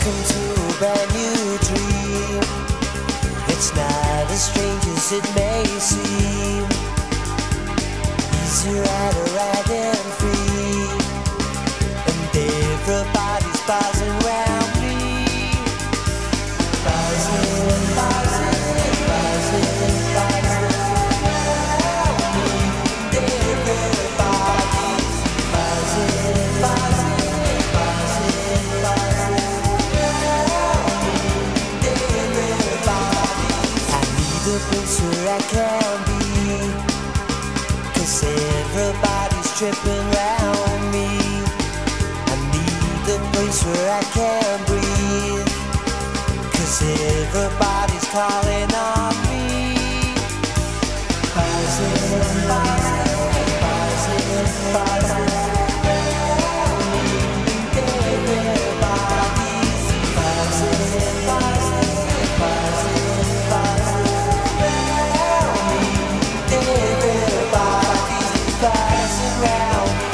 Welcome to a brand new dream. It's not as strange as it may seem. Easy rider riding free, and everybody's buzzing round me. Buzzing, buzzing, buzzing, buzzing round me. Everybody's buzzing, buzzing, buzzing, buzzing round me. Everybody's I need a place where I can be, 'cause everybody's tripping round me. I need a place where I can breathe, 'cause everybody's calling on me. Buzzing, buzzing, buzzing, buzzing round me. Everybody's buzzing, buzzing, buzzing, buzzing round me. Everybody's buzzing round me.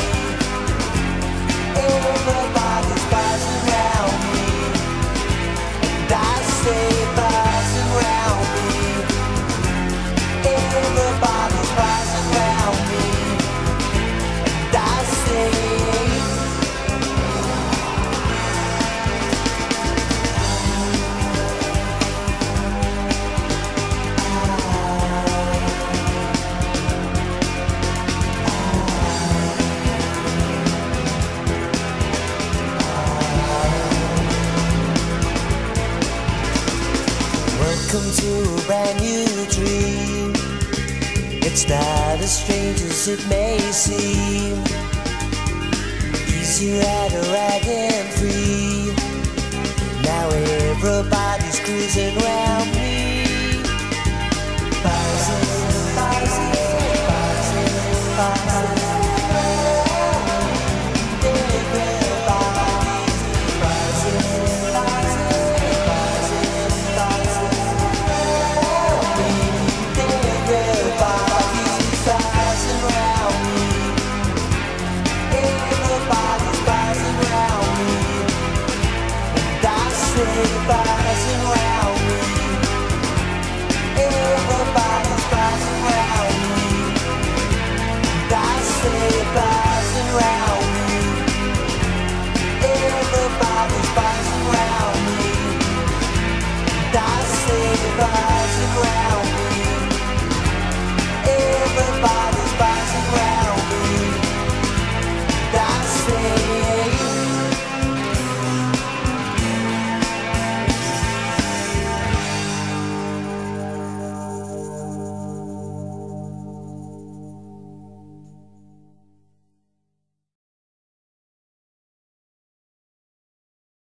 Everybody's buzzing round me. And I say buzzing round me. Everybody's buzzing round me. And I say welcome to a brand new dream. It's not as strange as it may seem. Easy rider riding free. Now everybody's cruising round me. Buzzing, buzzing, buzzing, buzzing round me. Everybody's buzzing, buzzing, buzzing, buzzing round me. Everybody's buzzing round me. Everybody's buzzing round me. And I say buzzing round me. Everybody's buzzing round me. And I say buzzing round me. Everybody's buzzing round me. And I say buzzing round me. Everybody